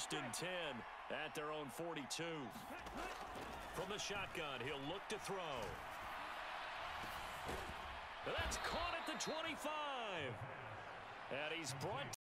First and 10 at their own 42. From the shotgun, he'll look to throw. That's caught at the 25. And he's brought